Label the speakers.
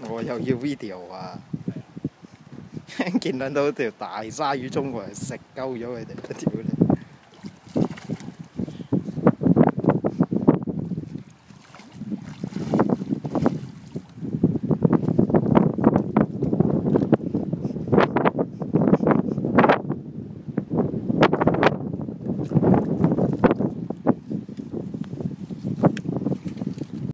Speaker 1: 我又要 video 啊！見撚到條大鯊魚衝過嚟食鳩咗佢哋，屌你！